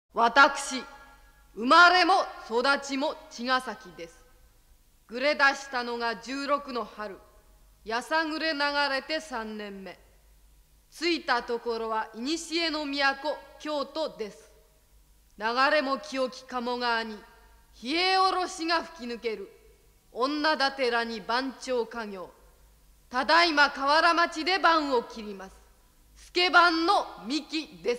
私、生まれも育ちも茅ヶ崎です。暮れ出したのが16の春、やさぐれ流れて3年目。着いたところは古の都、京都です。流れも清き鴨川に、冷えおろしが吹き抜ける。女だてらに番町家業。ただいま河原町で番を切ります。助番の三木です。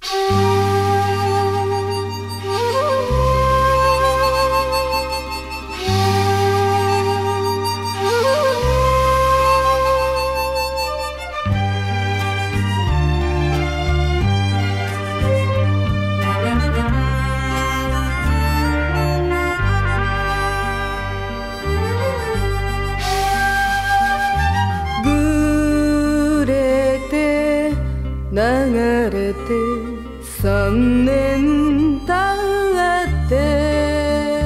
流れて3年経って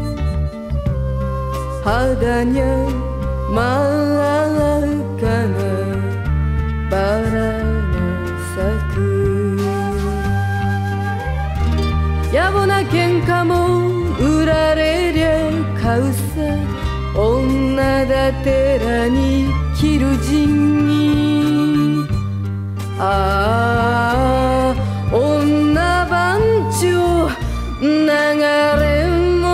肌にゃ真っ赤なバラが咲く。野暮な喧嘩も売られりゃ買うさ。女だてらに着る陣にああ女番長流れ者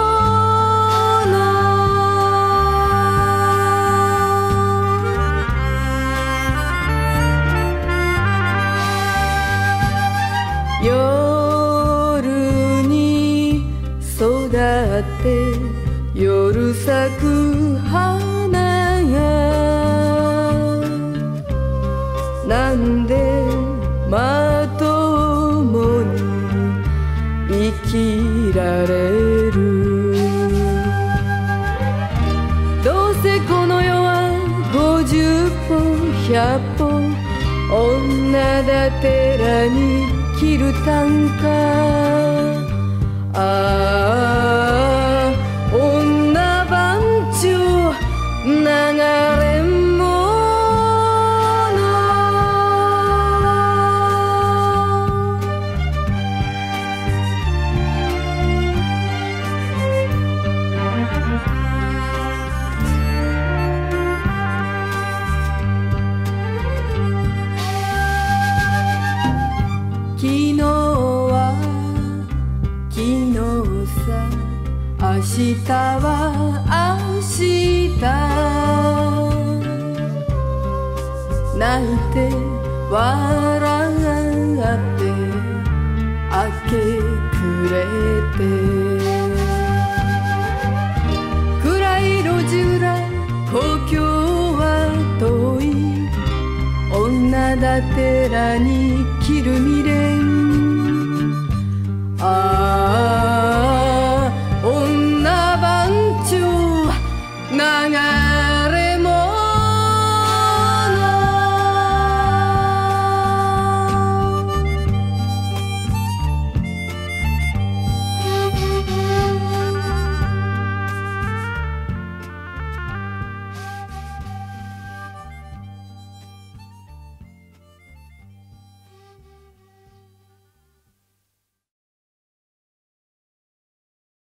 夜に育って夜咲く花がなんでまともに生きられる。どうせこの世は50歩100歩女だてらに着る短歌。ああ女番長流れ者昨日は昨日さ、明日は明日。泣いて笑って明け暮れて暗い路地裏、故郷は遠い。女だてらに着る未練。ああ